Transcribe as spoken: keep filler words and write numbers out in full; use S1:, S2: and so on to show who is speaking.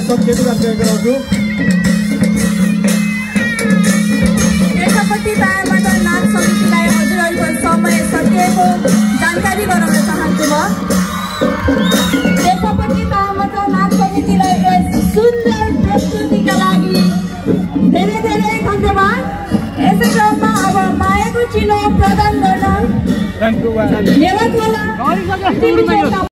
S1: सकिएको जानकारी गराउँछु।
S2: देशपति तहबाट नाच समितिलाई हजुरहरूको समय सकिएको जानकारी गराउन चाहन्छु म। देशपति तहबाट नाच समितिलाई यस सुन्दर प्रस्तुतिका लागि धेरै धेरै धन्यवाद। यसै क्रममा अब मायाको चिनो प्रदान गर्न